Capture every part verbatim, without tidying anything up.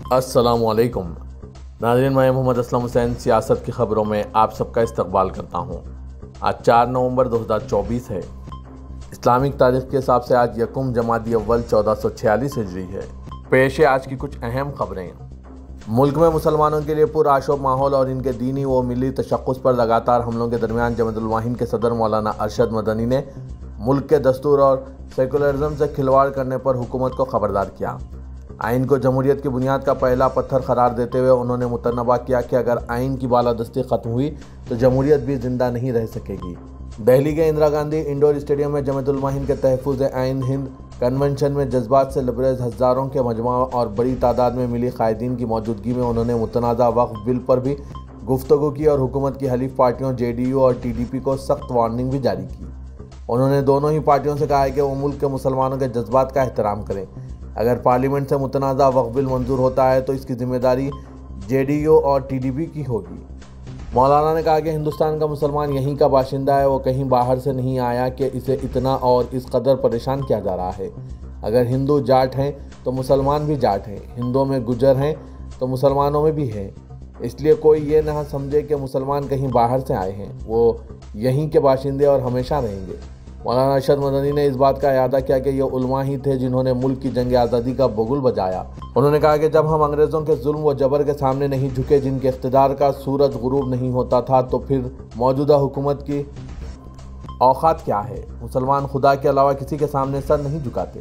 अस्सलामुअलैकुम नाज़रीन, मैं मोहम्मद असलम हुसैन सियासत की ख़बरों में आप सबका इस्तकबाल करता हूँ। आज चार नवंबर दो हज़ार चौबीस है। इस्लामिक तारीख के हिसाब से आज यकुम जमादी अव्वल चौदह सौ छियालीस हिजरी है। पेश है आज की कुछ अहम खबरें। मुल्क में मुसलमानों के लिए पुरआशोब माहौल और इनके दीनी व मिली तशक्कुस पर लगातार हमलों के दरमियान जमात उल मुवहिदीन के सदर मौलाना अरशद मदनी ने मुल्क के दस्तूर और सेकुलरिज्म से खिलवाड़ करने पर हुकूमत को खबरदार किया। आइन को जमहूरियत की बुनियाद का पहला पत्थर करार देते हुए उन्होंने मुतनबा किया कि अगर आइन की बालादस्ती ख़त्म हुई तो जमहूरियत भी जिंदा नहीं रह सकेगी। दिल्ली के इंदिरा गांधी इंडोर स्टेडियम में जमात उल मुवहिदीन के तहफ़्फ़ुज़ आइन हिंद कन्वेंशन में जज्बात से लबरेज हज़ारों के मजमा और बड़ी तादाद में मिली कायदीन की मौजूदगी में उन्होंने मुतनाज़ा वक्फ बिल पर भी गुफ्तगू की और हुकूमत की हलीफ पार्टियों जे डी यू और टी डी पी को सख्त वार्निंग भी जारी की। उन्होंने दोनों ही पार्टियों से कहा है कि वो मुल्क के मुसलमानों के जज्बात का एहतराम करें। अगर पार्लियामेंट से मुतनाज़ा वक्फ बिल मंजूर होता है तो इसकी जिम्मेदारी जे डी यू और टी डी पी की होगी। मौलाना ने कहा कि हिंदुस्तान का मुसलमान यहीं का बाशिंदा है, वो कहीं बाहर से नहीं आया कि इसे इतना और इस कदर परेशान किया जा रहा है। अगर हिंदू जाट हैं तो मुसलमान भी जाट हैं, हिंदुओं में गुजर हैं तो मुसलमानों में भी हैं। इसलिए कोई ये ना समझे कि मुसलमान कहीं बाहर से आए हैं, वो यहीं के बाशिंदे और हमेशा रहेंगे। मौलाना अरशद मदनी ने इस बात का इरादा किया कि ये उलमा ही थे जिन्होंने मुल्क की जंग आज़ादी का बुगुल बजाया। उन्होंने कहा कि जब हम अंग्रेज़ों के जुल्म व जबर के सामने नहीं झुके, जिनके इख्तिदार का सूरज गुरूब नहीं होता था, तो फिर मौजूदा हुकूमत की औकात क्या है। मुसलमान खुदा के अलावा किसी के सामने सर नहीं झुकाते।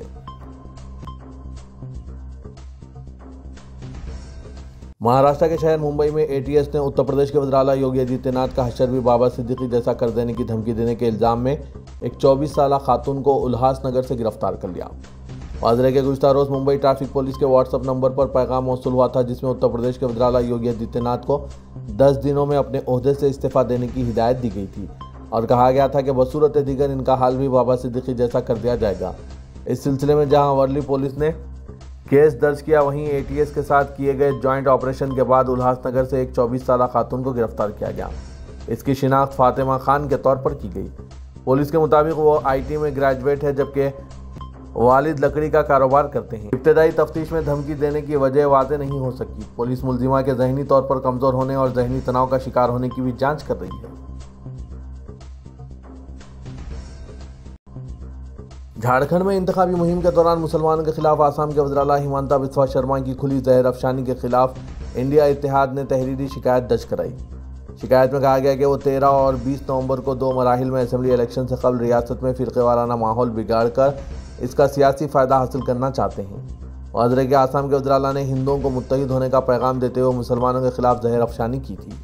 महाराष्ट्र के शहर मुंबई में ए टी एस ने उत्तर प्रदेश के वज़ीर आला योगी आदित्यनाथ का हशर भी बाबा सिद्दीकी जैसा कर देने की धमकी देने के इल्ज़ाम में एक चौबीस साला खातून को उल्हासनगर से गिरफ्तार कर लिया। वाज़रे के गुज़िश्ता रोज़ मुंबई ट्रैफिक पुलिस के व्हाट्सएप नंबर पर पैगाम मौसूल हुआ था, जिसमें उत्तर प्रदेश के वज़ीर आला योगी आदित्यनाथ को दस दिनों में अपने ओहदे से इस्तीफ़ा देने की हिदायत दी गई थी और कहा गया था कि बसूरत दीगर इनका हाल भी बाबा सिद्दीकी जैसा कर दिया जाएगा। इस सिलसिले में जहाँ वर्ली पुलिस ने केस दर्ज किया, वहीं ए टी एस के साथ किए गए जॉइंट ऑपरेशन के बाद उल्हासनगर से एक चौबीस साला खातून को गिरफ्तार किया गया। इसकी शिनाख्त फातिमा खान के तौर पर की गई। पुलिस के मुताबिक वो आई टी में ग्रेजुएट है, जबकि वालिद लकड़ी का कारोबार करते हैं। इब्तदाई तफ्तीश में धमकी देने की वजह वाज़ेह नहीं हो सकी। पुलिस मुलजिमा के जहनी तौर पर कमज़ोर होने और जहनी तनाव का शिकार होने की भी जाँच कर रही है। झारखंड में इंतखाबी मुहिम के दौरान मुसलमानों के खिलाफ आसाम के वज़ीर आला हिमंता बिस्वा शर्मा की खुली जहर अफशानी के खिलाफ इंडिया इत्तेहाद ने तहरीरी शिकायत दर्ज कराई। शिकायत में कहा गया कि वो तेरह और बीस नवंबर को दो मराहिल में असेंबली इलेक्शन से कबल रियासत में फ़िरक़े वाराना माहौल बिगाड़ कर इसका सियासी फ़ायदा हासिल करना चाहते हैं। वज़ीर के आसाम के वज़ीर आला ने हिंदुओं को मुत्तहिद होने का पैगाम देते हुए मुसलमानों के खिलाफ जहर अफशानी की थी।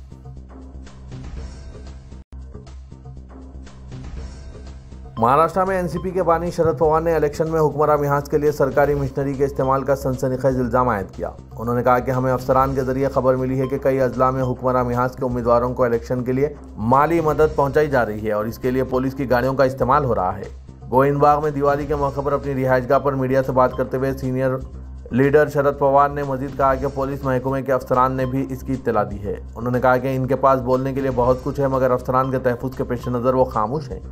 महाराष्ट्र में एन सी पी के बानी शरद पवार ने इलेक्शन में हुक्मरान मिहाज के लिए सरकारी मशीनरी के इस्तेमाल का सनसनीखेज इल्ज़ाम आयद किया। उन्होंने कहा कि हमें अफसरान के जरिए खबर मिली है कि कई अजला में हुक्मरान मिहाज के उम्मीदवारों को इलेक्शन के लिए माली मदद पहुंचाई जा रही है और इसके लिए पुलिस की गाड़ियों का इस्तेमाल हो रहा है। गोविंदबाग में दिवाली के मौके पर अपनी रिहाइशगाह पर मीडिया से बात करते हुए सीनियर लीडर शरद पवार ने मजीद कहा कि पुलिस महकमे के अफसरान ने भी इसकी इत्तला दी है। उन्होंने कहा कि इनके पास बोलने के लिए बहुत कुछ है, मगर अफसरान के तहफ़्फ़ुज़ के पेश नज़र वो खामोश हैं।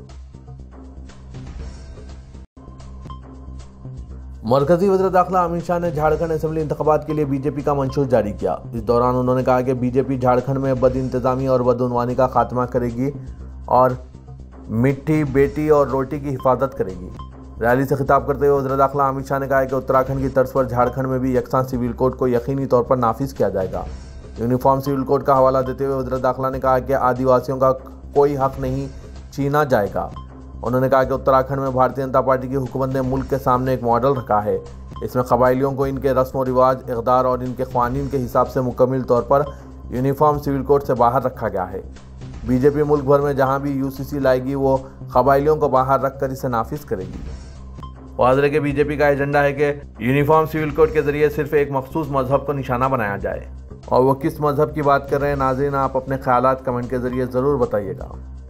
मरकजी वज़ीर दाखिला अमित शाह ने झारखंड असेंबली इंतखाबात के लिए बीजेपी का मंशूर जारी किया। इस दौरान उन्होंने कहा कि बीजेपी झारखंड में बदइंतज़ामी और बदउनवानी का खात्मा करेगी और मिट्टी, बेटी और रोटी की हिफाजत करेगी। रैली से खिताब करते हुए वज़ीर दाखिला अमित शाह ने कहा कि उत्तराखंड की तर्ज पर झारखंड में भी यकसां सिविल कोड को यकीनी तौर पर नाफिज किया जाएगा। यूनिफॉर्म सिविल कोड का हवाला देते हुए वज़ीर दाखिला ने कहा कि आदिवासियों का कोई हक नहीं छीना जाएगा। उन्होंने कहा कि उत्तराखंड में भारतीय जनता पार्टी की हुकूमत ने मुल्क के सामने एक मॉडल रखा है। इसमें कबाइलियों को इनके रस्म व रिवाज, इक़दार और इनके क़वानीन के हिसाब से मुकम्मल तौर पर यूनिफॉर्म सिविल कोड से बाहर रखा गया है। बीजेपी मुल्क भर में जहां भी यू सी सी लाएगी वो कबाइलियों को बाहर रखकर इसे नाफिज करेगी। वाज़रे के बीजेपी का एजेंडा है कि यूनिफॉर्म सिविल कोड के जरिए सिर्फ एक मखसूस मजहब को निशाना बनाया जाए। और वो किस मजहब की बात कर रहे हैं नाज़रीन, आप अपने ख्यालात कमेंट के जरिए ज़रूर बताइएगा।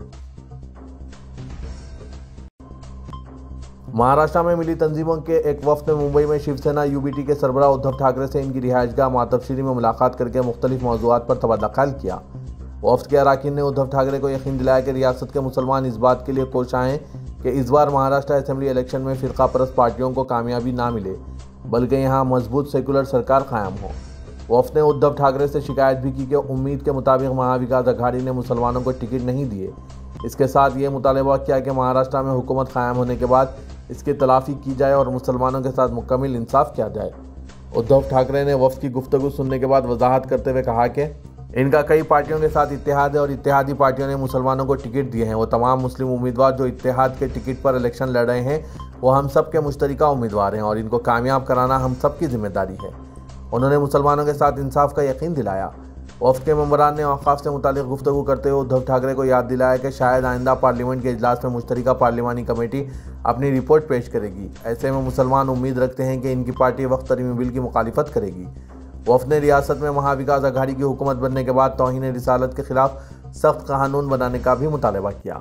महाराष्ट्र में मिली तंजीमों के एक वफ्द ने मुंबई में शिवसेना यू बी टी के सरबराह उद्धव ठाकरे से इनकी रिहाइशगाह मातबशीरी में मुलाकात करके मुख्तलिफ मौज़ूआत पर तबादला ख्याल किया। वफ्द के अरकान ने उद्धव ठाकरे को यकीन दिलाया कि रियासत के मुसलमान इस बात के लिए कोशां हैं कि इस बार महाराष्ट्र असेंबली इलेक्शन में फ़िरका परस्त पार्टियों को कामयाबी ना मिले। बल्कि यहाँ मजबूत सेकुलर सरकार कायम हो। वफ़द ने उद्धव ठाकरे से शिकायत भी की कि उम्मीद के मुताबिक महाविकास अघाड़ी ने मुसलमानों को टिकट नहीं दिए। इसके साथ ये मुतालबा किया कि महाराष्ट्र में हुकूमत कायम होने के बाद इसकी तलाफी की जाए और मुसलमानों के साथ मुकम्मल इंसाफ किया जाए। उद्धव ठाकरे ने वफ़द की गुफ्तगू सुनने के बाद वजाहत करते हुए कहा कि इनका कई पार्टियों के साथ इत्तेहाद है और इत्तेहादी पार्टियों ने मुसलमानों को टिकट दिए हैं। वो तमाम मुस्लिम उम्मीदवार जो इत्तेहाद के टिकट पर इलेक्शन लड़ रहे हैं वो हम सब के मुश्तरका उम्मीदवार हैं और इनको कामयाब कराना हम सब की जिम्मेदारी है। उन्होंने मुसलमानों के साथ इंसाफ का यकीन दिलाया। वफ़द के मेंबरान ने औक़ाफ़ से मुतालिक गुफ्तगू करते हुए उद्धव ठाकरे को याद दिलाया कि शायद आइंदा पार्लियामेंट के इजलास में मुश्तरका पार्लिमानी कमेटी अपनी रिपोर्ट पेश करेगी। ऐसे में मुसलमान उम्मीद रखते हैं कि इनकी पार्टी वक्फ तरमीमी बिल की मुखालिफत करेगी। वफ़द ने रियासत में महाविकास अघाड़ी की हुकूमत बनने के बाद तौहीन रिसालत के खिलाफ सख्त कानून बनाने का भी मुतालबा किया।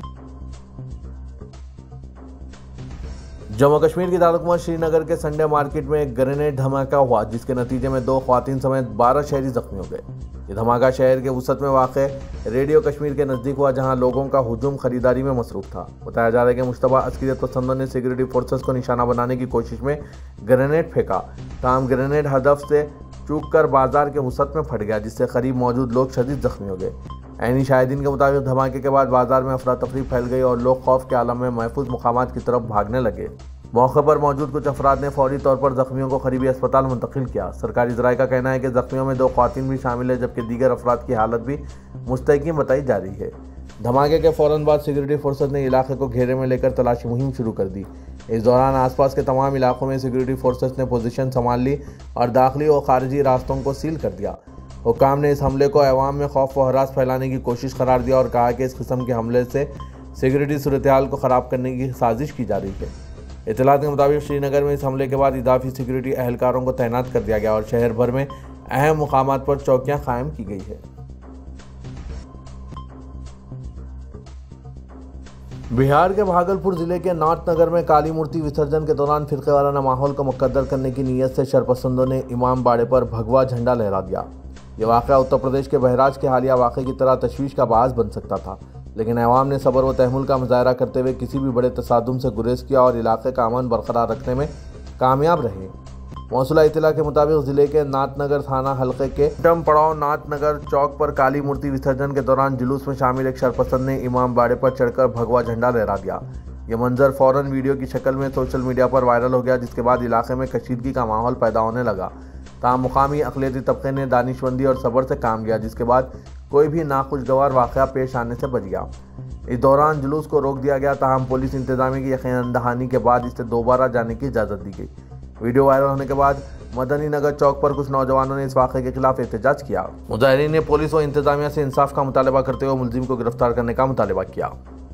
जम्मू कश्मीर के दारुल श्रीनगर के संडे मार्केट में एक ग्रेनेड धमाका हुआ जिसके नतीजे में दो ख्वातीन समेत बारह शहरी जख्मी हो गए। ये धमाका शहर के वसत में वाक़े रेडियो कश्मीर के नज़दीक हुआ जहां लोगों का हुजूम खरीदारी में मसरूफ़ था। बताया जा रहा है कि मुश्तबा अस्करियत पसंदों ने सिक्योरिटी फोर्सेस को निशाना बनाने की कोशिश में ग्रेनेड फेंका। ताहम ग्रेनेड हदफ से चूक कर बाजार के वसत में फट गया जिससे करीब मौजूद लोग शदीद जख्मी हो गए। ऐनी शाहिदीन के मुताबिक धमाके के बाद बाजार में अफरा तफरी फैल गई और लोग खौफ के आलम में महफूज मुकामात की तरफ भागने लगे। मौके पर मौजूद कुछ अफराद ने फौरी तौर पर जख्मियों को करीबी अस्पताल मुंतकिल किया। सरकारी ज़राए का कहना है कि जख्मियों में दो ख्वातीन भी शामिल है जबकि दीगर अफराद की हालत भी मुस्तहकम बताई जा रही है। धमाके के फ़ौरन बाद सिक्योरिटी फोर्सेस ने इलाके को घेरे में लेकर तलाशी मुहिम शुरू कर दी। इस दौरान आसपास के तमाम इलाकों में सिक्योरिटी फोर्सेस ने पोजीशन संभाल ली और दाखिली और खारजी रास्तों को सील कर दिया। हुक्काम ने इस हमले को अवाम में खौफ व हरास फैलाने की कोशिश करार दिया और कहा कि इस किस्म के हमले से सिक्योरिटी सूरत हाल को ख़राब करने की साजिश की जा रही है। इत्तलात के मुताबिक श्रीनगर में इस हमले के बाद इजाफी सिक्योरिटी एहलकारों को तैनात कर दिया गया और शहर भर में अहम मुकामात पर चौकियां कायम की गई है। बिहार के भागलपुर जिले के नाथनगर में काली मूर्ति विसर्जन के दौरान फिरके वाराना माहौल को मुकद्दर करने की नीयत से शरपसंदों ने इमाम बाड़े पर भगवा झंडा लहरा दिया। ये वाक़या उत्तर प्रदेश के बहराज के हालिया वाक़े की तरह तशवीश का बाअस बन सकता था, लेकिन अवाम ने सब्र व तहम्मुल का मुजाहरा करते हुए किसी भी बड़े तसादुम से गुरेज किया और इलाके का अमन बरकरार रखने में कामयाब रहे। मौसूला इत्तला के मुताबिक जिले के नाथनगर थाना हल्के के डम पड़ाव नाथनगर चौक पर काली मूर्ति विसर्जन के दौरान जुलूस में शामिल एक शरपसंद ने इमाम बाड़े पर चढ़कर भगवा झंडा लहरा दिया। ये मंजर फौरन वीडियो की शक्ल में सोशल मीडिया पर वायरल हो गया जिसके बाद इलाके में कशीदगी का माहौल पैदा होने लगा। ताहम मुकामी अक़लियती तबके ने दानिशमंदी और सब्र से काम लिया जिसके बाद कोई भी नाखुशगवार वाक़या पेश आने से बच गया। इस दौरान जुलूस को रोक दिया गया। ताहम पुलिस इंतजामी की यकीन दहानी के बाद इसे दोबारा जाने की इजाज़त दी गई। वीडियो वायरल होने के बाद मदनी नगर चौक पर कुछ नौजवानों ने इस वाक़े के खिलाफ एहतजाज किया। मुजाहिरीन ने पुलिस व इंतजामिया से इंसाफ का मुतालबा करते हुए मुलजिम को गिरफ्तार करने का मुतालबा किया।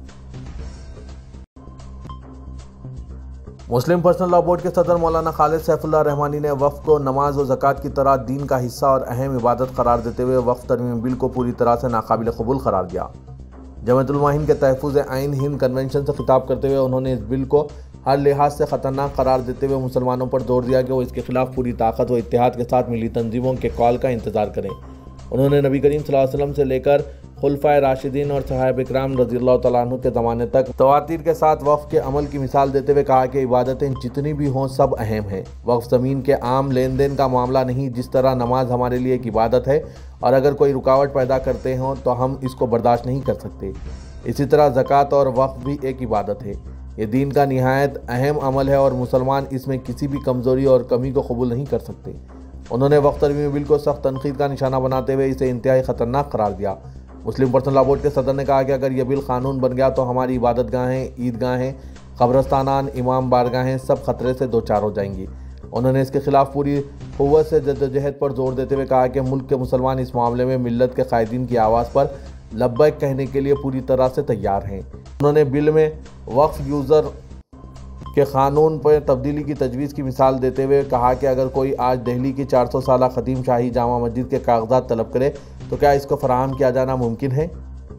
मुस्लिम पर्सनल लॉ बोर्ड के सदर मौलाना खालिद सैफुल्लाह रहमानी ने वक्फ को नमाज और ज़कात की तरह दीन का हिस्सा और अहम इबादत करार देते हुए वक्फ तरमीमी बिल को पूरी तरह से नाकाबिल कबूल करार दिया। जमात उल हिंद के तहफ़्फ़ुज़ आइन हिंद कन्वेंशन से खिताब करते हुए उन्होंने इस बिल को हर लिहाज से ख़तरनाक करार देते हुए मुसलमानों पर जोर दिया कि वो इसके खिलाफ पूरी ताकत व इत्तेहाद के साथ मिली तंजीमों के कॉल का इंतज़ार करें। उन्होंने नबी करीम सल्लल्लाहु अलैहि वसल्लम से लेकर खुलफाए राशिदीन और सहाबा इकराम रज़ियल्लाहु तआला अन्हु के ज़माने तक तवातीर के साथ वक्फ के अमल की मिसाल देते हुए कहा कि इबादतें जितनी भी हों सब अहम हैं। वक्फ ज़मीन के आम लेन देन का मामला नहीं, जिस तरह नमाज हमारे लिए एक इबादत है और अगर कोई रुकावट पैदा करते हों तो हम इसको बर्दाश्त नहीं कर सकते। इसी तरह ज़कात और वक्फ भी एक इबादत है। ये दीन का निहायत अहम अमल है और मुसलमान इसमें किसी भी कमज़ोरी और कमी को कबूल नहीं कर सकते। उन्होंने वक्फ तरमीमी बिल को सख्त तनकीद का निशाना बनाते हुए इसे इंतहाई ख़तरनाक करार दिया। मुस्लिम पर्सनल लॉ बोर्ड के सदर ने कहा कि अगर यह बिल कानून बन गया तो हमारी इबादतगाहें, ईदगाहें, कब्रस्तानान, इमाम बारगाहें सब खतरे से दो चार हो जाएंगी। उन्होंने इसके खिलाफ पूरी क़ुव्वत से जद्दोजहद पर जोर देते हुए कहा कि मुल्क के मुसलमान इस मामले में मिल्लत के कायदीन की आवाज़ पर लब्बैक कहने के लिए पूरी तरह से तैयार हैं। उन्होंने बिल में वक्फ यूज़र के कानून पर तब्दीली की तजवीज़ की मिसाल देते हुए कहा कि अगर कोई आज दिल्ली की चार सौ साल ख़दीम शाही जामा मस्जिद के कागजात तलब करे तो क्या इसको फराहम किया जाना मुमकिन है?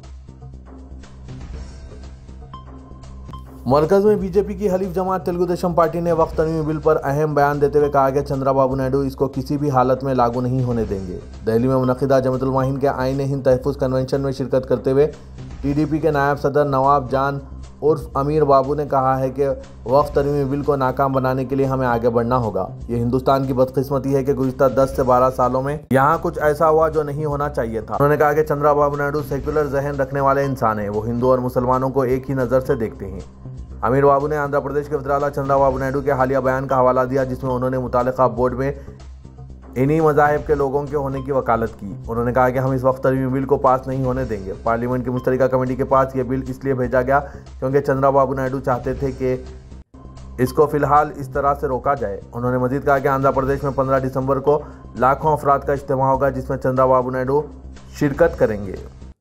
मरकज़ में बीजेपी की हलीफ जमात तेलुगु देशम पार्टी ने वक्फ तरमीमी बिल पर अहम बयान देते हुए कहा कि चंद्रबाबू नायडू इसको किसी भी हालत में लागू नहीं होने देंगे। दिल्ली में मुनक़िदा जमात उल हिंद के आइन हिंद तहफ़्फ़ुज़ कन्वेंशन में शिरकत करते हुए टीडीपी के नायब सदर नवाब जान उर्फ अमीर बाबू ने कहा है कि वक्फ तरमीमी बिल को नाकाम बनाने के लिए हमें आगे बढ़ना होगा। ये हिंदुस्तान की बदकिस्मती है कि गुज़िश्ता दस से बारह सालों में यहाँ कुछ ऐसा हुआ जो नहीं होना चाहिए था। उन्होंने कहा कि चंद्रबाबू नायडू सेक्युलर जहन रखने वाले इंसान हैं, वो हिंदू और मुसलमानों को एक ही नज़र से देखते हैं। अमीर बाबू ने आंध्र प्रदेश के वज़ीर आला चंद्रबाबू नायडू के हालिया बयान का हवाला दिया, जिसमें उन्होंने मुतालिका बोर्ड में इन्हीं मज़ाहिब के लोगों के होने की वकालत की। उन्होंने कहा कि हम इस वक्त तरमीमी बिल को पास नहीं होने देंगे। पार्लियामेंट की मुश्तरका कमेटी के पास ये बिल इसलिए भेजा गया क्योंकि चंद्रबाबू नायडू चाहते थे कि इसको फिलहाल इस तरह से रोका जाए। उन्होंने मजीद कहा कि आंध्र प्रदेश में पंद्रह दिसंबर को लाखों अफराद का इज्तिमा होगा, जिसमें चंद्रबाबू नायडू शिरकत करेंगे।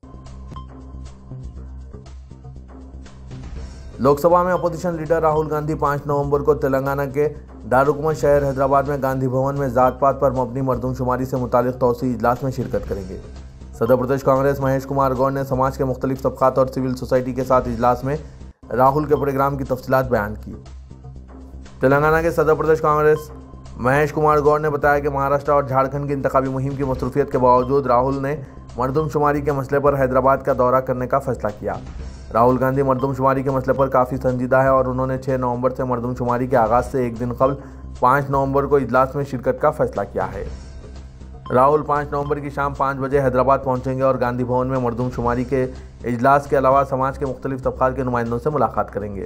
लोकसभा में अपोजिशन लीडर राहुल गांधी पाँच नवंबर को तेलंगाना के दारुकुमत शहर हैदराबाद में गांधी भवन में जात पात पर मबनी मरदमशुमारी से मुतालिक तौसीई इजलास में शिरकत करेंगे। सदर प्रदेश कांग्रेस महेश कुमार गौड़ ने समाज के मुख्तलिफ तबकात और सिविल सोसाइटी के साथ इजलास में राहुल के प्रोग्राम की तफसीलात बयान की। तेलंगाना के सदर प्रदेश कांग्रेस महेश कुमार गौड़ ने बताया कि महाराष्ट्र और झारखंड की इंतखाबी मुहिम की मसरूफियत के बावजूद राहुल ने मरदमशुमारी के मसले पर हैदराबाद का दौरा करने का फैसला किया। राहुल गांधी मरदमशुमारी के मसले पर काफ़ी संजीदा है और उन्होंने छः नवंबर से मरदमशुमारी के आगाज़ से एक दिन कबल पाँच नवंबर को इजलास में शिरकत का फैसला किया है। राहुल पाँच नवंबर की शाम पाँच बजे हैदराबाद पहुंचेंगे और गांधी भवन में मरदमशुमारी के इजलास के अलावा समाज के मुख्तलिफ तबकात के नुमाइंदों से मुलाकात करेंगे।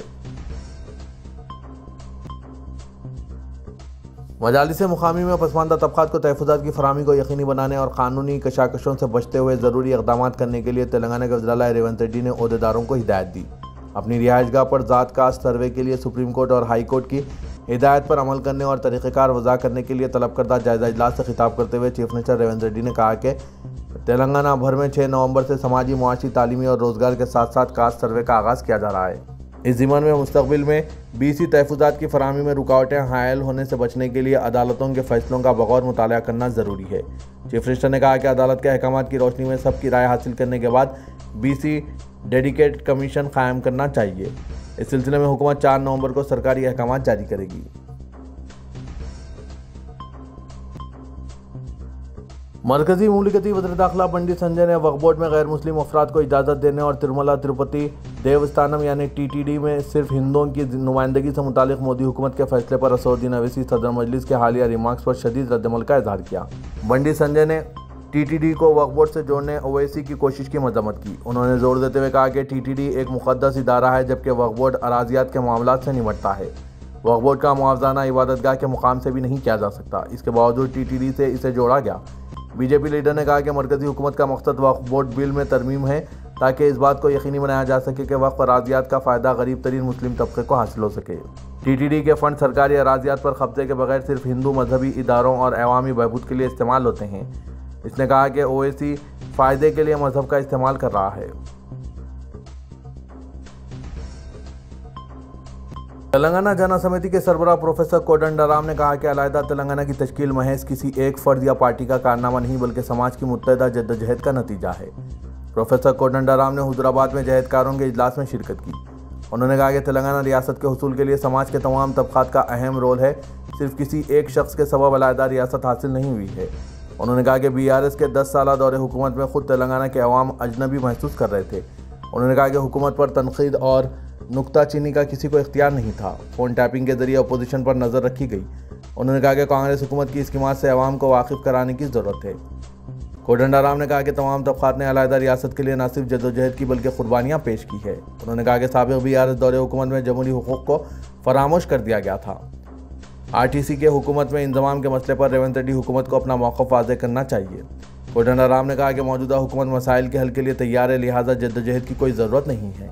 मजालिस मुकामी में पसमानदा तबकात को तहफ़्फ़ुज़ात की फराहमी को यकीनी बनाने और कानूनी कशाकशों से बचते हुए ज़रूरी इक़दाम करने के लिए तेलंगाना के वज़ीर आला रेवंत रेड्डी ने ओहदेदारों को हिदायत दी। अपनी रिहाइशगाह पर ज़ात कास्ट सर्वे के लिए सुप्रीम कोर्ट और हाई कोर्ट की हिदायत पर अमल करने और तरीक़ेकार वज़ा करने के लिए तलब करदा जायज़ा इजलास से खिताब करते हुए चीफ मिनिस्टर रेवंत रेड्डी ने कहा कि तेलंगाना भर में छः नवंबर से समाजी, मुआशी, तालीमी और रोज़गार के साथ साथ कास्ट सर्वे का आगाज़ किया जा रहा है। इस ज़िम्मन में मुस्तक़बिल में बीसी तहफ़्फ़ुज़ात की फराहमी में रुकावटें हायल होने से बचने के लिए अदालतों के फैसलों का बगौर मुताला करना ज़रूरी है। चीफ मिनिस्टर ने कहा कि अदालत के अहकामात की रोशनी में सबकी राय हासिल करने के बाद बीसी डेडिकेटेड कमीशन कायम करना चाहिए। इस सिलसिले में हुकूमत चार नवंबर को सरकारी अहकामात जारी करेगी। मरकजी मुमलिकती वज़ीर दाखिला बंडी संजय ने वक्फ बोर्ड में गैर मुस्लिम अफराद को इजाज़त देने और तिरुमला तिरुपति देवस्थानम यानी टीटीडी में सिर्फ हिंदुओं की नुमाइंदगी से मुतालिक मोदी हुकूमत के फैसले पर असदुद्दीन अवैसी सदर मजलिस के हालिया रिमार्क्स पर शदीद रद्दमल का इजहार किया। बंडी संजय ने टीटीडी को वक्फ बोर्ड से जोड़ने ओवैसी की कोशिश की मजम्मत की। उन्होंने जोर देते हुए कहा कि टीटीडी एक मुक़द्दस इदारा है, जबकि वक्फ बोर्ड अराजियात के मामलात से निपटता है। वक्फ बोर्ड का मुआवजाना इबादतगाह के मुकाम से भी नहीं किया जा सकता। इसके बावजूद टीटीडी से इसे जोड़ा गया। बीजेपी लीडर ने कहा कि मरकजी हुकूमत का मकसद वक्फ बोर्ड बिल में तरमीम है ताकि इस बात को यकीनी बनाया जा सके कि वक्फ अराजियात का फ़ायदा गरीब तरीन मुस्लिम तबके को हासिल हो सके। टीटीडी के फ़ंड सरकारी अराजियात पर कब्जे के बगैर सिर्फ हिंदू मजहबी इदारों और अवामी बहबूद के लिए इस्तेमाल होते हैं। इसने कहा कि ओवैसी फ़ायदे के लिए मजहब का इस्तेमाल कर रहा है। तेलंगाना जना समिति के सरबराह प्रोफेसर कोदंडराम ने कहा कि अलहदा तेलंगाना की तश्कील महज किसी एक फ़र्द या पार्टी का कारनामा नहीं बल्कि समाज की मुत्तहदा जद्दोजहद का नतीजा है। प्रोफेसर कोदंडराम ने हुजूराबाद में जहदकारों के इजलास में शिरकत की। उन्होंने कहा कि तेलंगाना रियासत के हुसूल के लिए समाज के तमाम तबकात का अहम रोल है, सिर्फ किसी एक शख्स के सबब अलहदा रियासत हासिल नहीं हुई है। उन्होंने कहा कि बी आर एस के दस साल दौरे हुकूमत में खुद तेलंगाना के अवाम अजनबी महसूस कर रहे थे। उन्होंने कहा कि हुकूमत पर तनकीद और नुक्ताचीनी का किसी को इख्तियार नहीं था। फ़ोन टैपिंग के जरिए अपोजिशन पर नज़र रखी गई। उन्होंने कहा कि कांग्रेस हुकूमत की स्कीमात से अवाम को वाकिफ़ कराने की ज़रूरत है। कोदंडराम ने कहा कि तमाम तबकात ने अलहदा रियासत के लिए न सिर्फ जदोजहद की बल्कि कुर्बानियाँ पेश की है। उन्होंने कहा कि साबिक़ बी आर एस दौरे हुकूमत में जमहूरी हुकूक़ को फरामोश कर दिया गया था। आर टी सी के हुकूमत में इंतज़ाम के मसले पर रेवंत रेड्डी हुकूमत को अपना मौक़िफ़ वाज़ेह करना चाहिए। कोदंडराम ने कहा कि मौजूदा हुकूमत मसाइल के हल के लिए तैयार है, लिहाजा जद्दोजहद की कोई ज़रूरत नहीं है।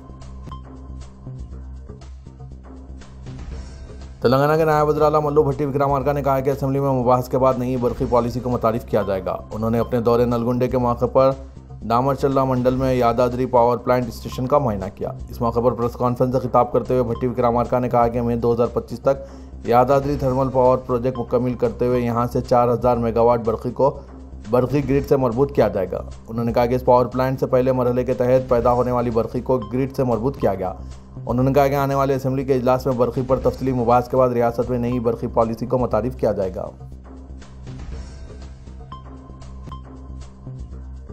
तेलंगाना के नायब वज़ीर आला मल्लू भट्टी विक्रमार्का ने कहा कि असेंबली में मुबाहस के बाद नई बरक़ी पॉलिसी को मुतारिफ़ किया जाएगा। उन्होंने अपने दौरे नलगुंडे के मौके पर दामरचल्ला मंडल में यादाद्री पावर प्लांट स्टेशन का मुआयना किया। इस मौके पर प्रेस कॉन्फ्रेंस से खिताब करते हुए भट्टी विक्रमार्का ने कहा कि मई दो हज़ार पच्चीस तक यादाद्री थर्मल पावर प्रोजेक्ट मुकम्मिल करते हुए यहाँ से चार हज़ार मेगावाट बरक़ी को बरक़ी ग्रिड से मरबूत किया जाएगा। उन्होंने कहा कि इस पावर प्लांट से पहले मरहले के तहत पैदा होने वाली बरक़ी को ग्रिड से मरबूत किया गया। उन्होंने कहा कि आने वाले असेंबली के इजलास में बरक़ी पर तफसीली मुबाहस के बाद रियासत में नई बरक़ी पॉलिसी को मुतारिफ़ किया जाएगा।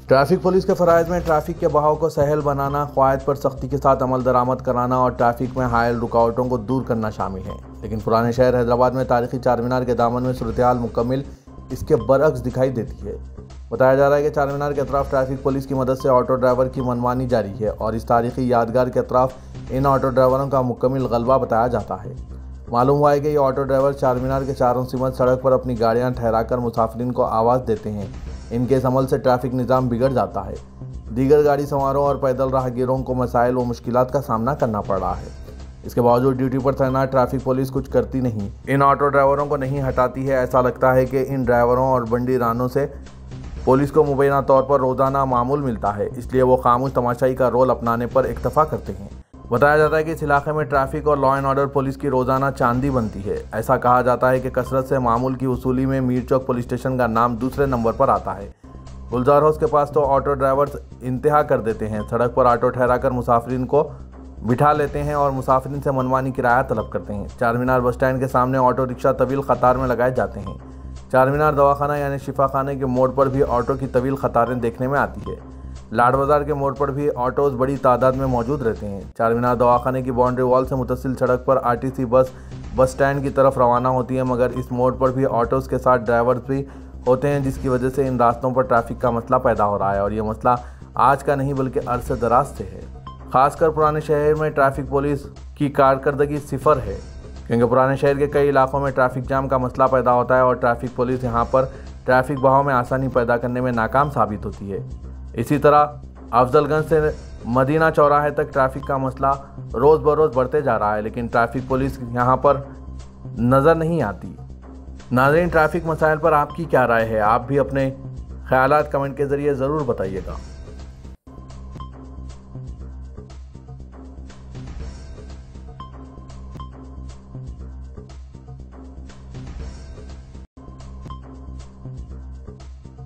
ट्रैफिक पुलिस के फ़राइज़ में ट्रैफिक के बहाव को सहल बनाना, क़वायद पर सख्ती के साथ अमल दरामद कराना और ट्रैफिक में हायल रुकावटों को दूर करना शामिल है। लेकिन पुराने शहर हैदराबाद में तारीखी चार मीनार के दामन में सूरत हाल मुकम्मिल इसके बरअक्स दिखाई देती है। बताया जा रहा है कि चार मीनार के अतराफ ट्रैफिक पुलिस की मदद से ऑटो ड्राइवर की मनमानी जारी है और इस तारीखी यादगार के अतराफ इन ऑटो ड्राइवरों का मुकम्मिल गलबा बताया जाता है। मालूम हुआ है कि ये ऑटो ड्राइवर चार मीनार के चारों सिमत सड़क पर अपनी गाड़ियां ठहराकर मुसाफिरीन को आवाज़ देते हैं। इनके इस अमल से ट्रैफिक निज़ाम बिगड़ जाता है। दीगर गाड़ी सवारों और पैदल राहगीरों को मसाइल व मुश्किलात का सामना करना पड़ रहा है। इसके बावजूद ड्यूटी पर तैनात ट्रैफिक पुलिस कुछ करती नहीं, इन ऑटो ड्राइवरों को नहीं हटाती है। ऐसा लगता है कि इन ड्राइवरों और बंडी रानों से पुलिस को मुबैना तौर पर रोज़ाना मामूल मिलता है, इसलिए वो खामोश तमाशाई का रोल अपनाने पर इक्तफा करते हैं। बताया जाता है कि इस इलाके में ट्रैफिक और लॉ एंड ऑर्डर पुलिस की रोज़ाना चांदी बनती है। ऐसा कहा जाता है कि कसरत से मामूल की वसूली में मीर चौक पुलिस स्टेशन का नाम दूसरे नंबर पर आता है। गुलजार हाउस के पास तो ऑटो ड्राइवर्स इंतहा कर देते हैं, सड़क पर ऑटो ठहराकर मुसाफिरीन को बिठा लेते हैं और मुसाफिरीन से मनमानी किराया तलब करते हैं। चार मीनार बस स्टैंड के सामने ऑटो रिक्शा तवील कतार में लगाए जाते हैं। चार मीनार दवाखाना यानी शिफा खाने के मोड़ पर भी ऑटो की तवील कतारें देखने में आती है। लाड बाज़ार के मोड़ पर भी ऑटोज़ बड़ी तादाद में मौजूद रहते हैं। चार मीनार दवाखाने की बाउंड्री वॉल से मुतसिल सड़क पर आरटीसी बस बस स्टैंड की तरफ रवाना होती है, मगर इस मोड़ पर भी ऑटोज़ के साथ ड्राइवर्स भी होते हैं, जिसकी वजह से इन रास्तों पर ट्रैफिक का मसला पैदा हो रहा है। और ये मसला आज का नहीं बल्कि अरसे दराज से है। खासकर पुराने शहर में ट्रैफिक पुलिस की कारकर्दगी सिफर है, क्योंकि पुराने शहर के कई इलाकों में ट्रैफिक जाम का मसला पैदा होता है और ट्रैफिक पुलिस यहाँ पर ट्रैफिक बहाव में आसानी पैदा करने में नाकाम साबित होती है। इसी तरह अफजलगंज से मदीना चौराहे तक ट्रैफिक का मसला रोज़ बरोज़ बढ़ते जा रहा है, लेकिन ट्रैफिक पुलिस यहाँ पर नज़र नहीं आती। नाज़रीन, ट्रैफिक मसाइल पर आपकी क्या राय है? आप भी अपने ख्यालात कमेंट के ज़रिए ज़रूर बताइएगा।